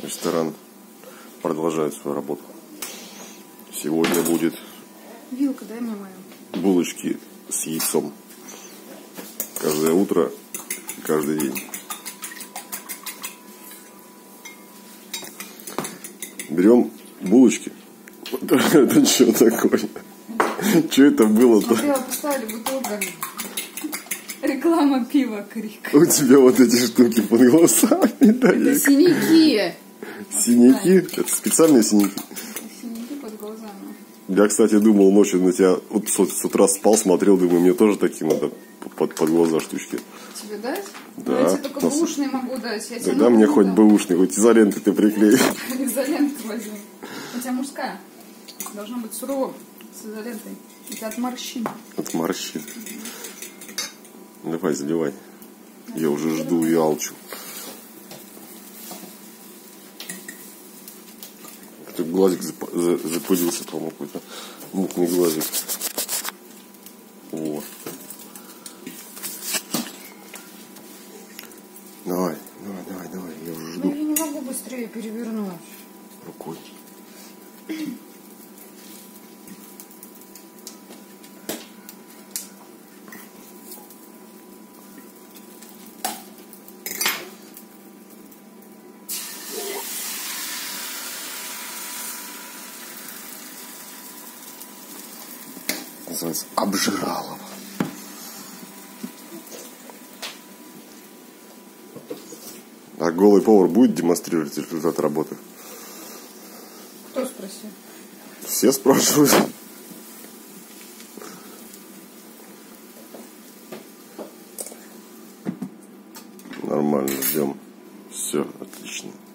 Ресторан продолжает свою работу. Сегодня будет вилка, дай мне мою. Булочки с яйцом. Каждое утро, каждый день. Берем булочки. Это что такое? Что это было-то? Смотрела, поставили бутылками. Реклама пива, крик. У тебя вот эти штуки под глазами, да? Это синяки. Синяки? Это специальные синяки? Синяки под глазами. Я, кстати, думал ночью на тебя, вот с утра спал, смотрел, думаю, мне тоже такие надо под глаза штучки. Тебе дать? Да. Я тебе только бэушный могу дать. Я тебе Да мне хоть бэушный, хоть изоленты ты приклеишь. Изоленту возьму. У тебя мужская. Должна быть суровым с изолентой. Это от морщин. От морщин. Давай, заливай. Я уже жду и алчу. Тут глазик запылился, по-моему, какой-то мутный глазик. Вот. Давай, я уже жду. Ну, я не могу быстрее перевернуть. Рукой. Называется Обжиралово. А голый повар будет демонстрировать результат работы? Кто спросил? Все спрашивают. Нормально, ждем. Все, отлично.